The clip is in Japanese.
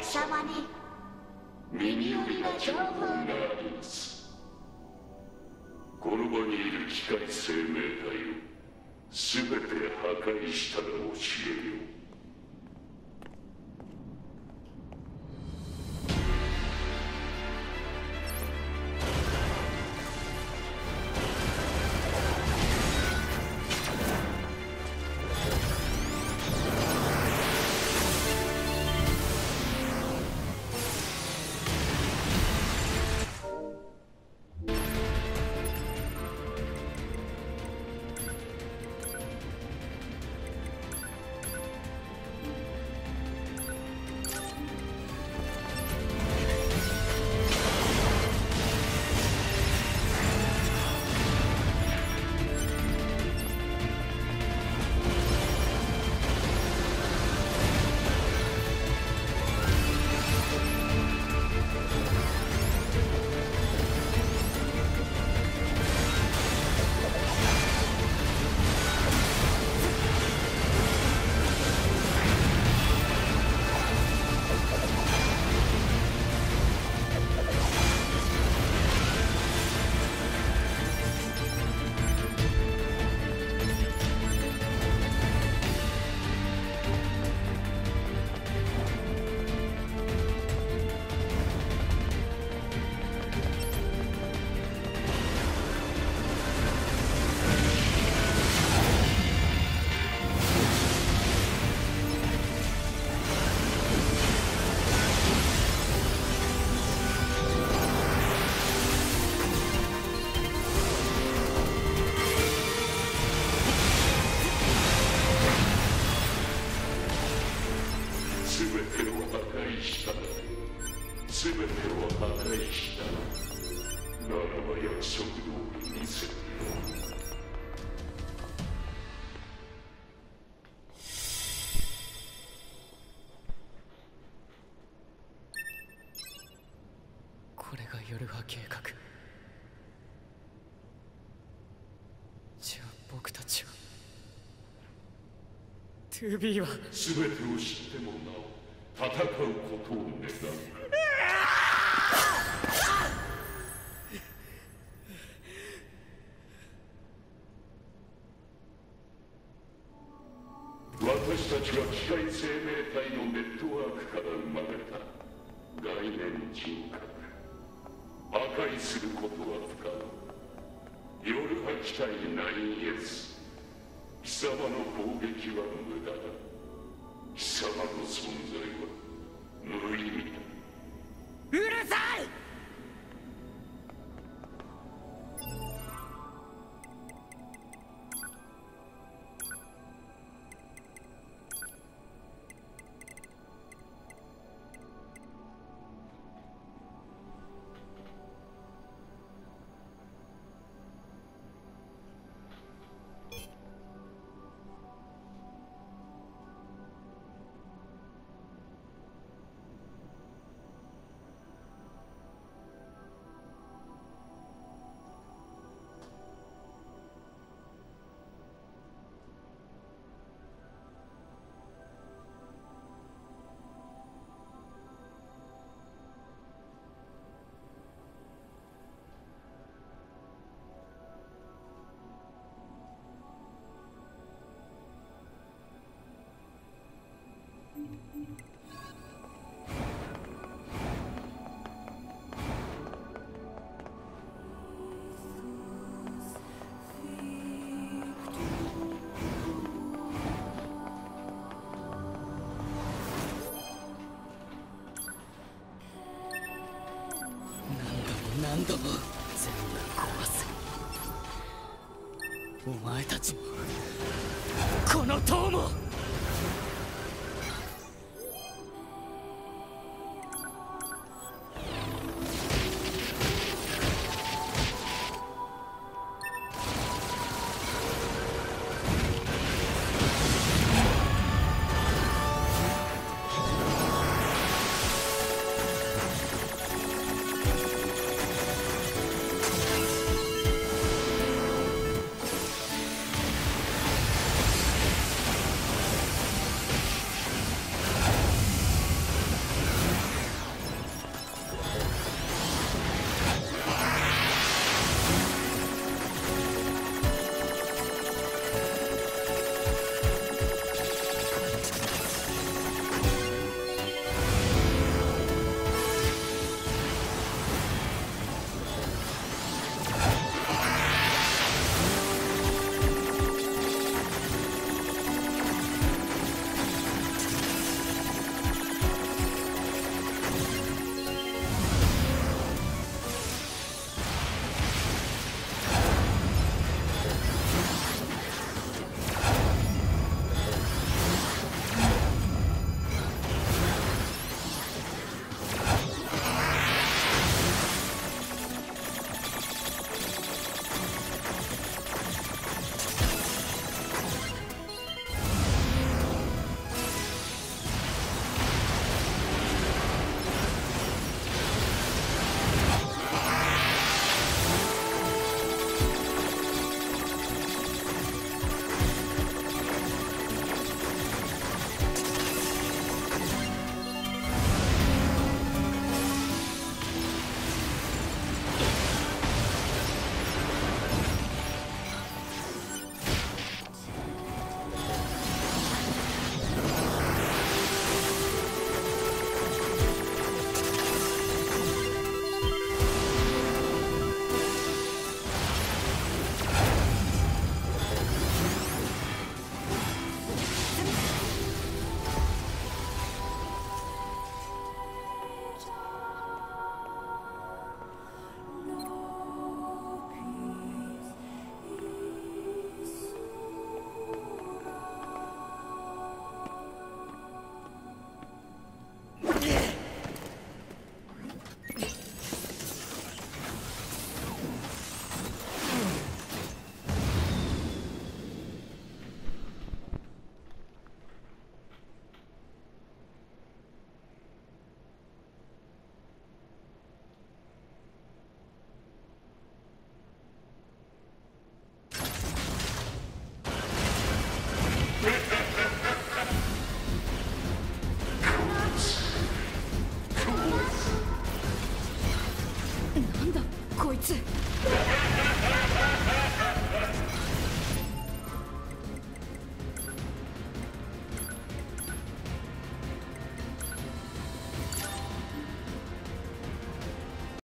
貴様に耳寄りな情報があります。この場にいる機械生命体を全て破壊したら教えよう。全てを破壊した。ならば約束通り見せてよ。 これが夜葉計画。じゃあ僕たちは 2B は全てを知ってもなお戦うことを願う。私たちは機械生命体のネットワークから生まれた概念人格。破壊することは不可能。夜葉機体 9S、 貴様の攻撃は無駄だ。貴様の存在は無意味だ。 うるさい！何度も全部壊す。お前たちもこの塔も。 こいつ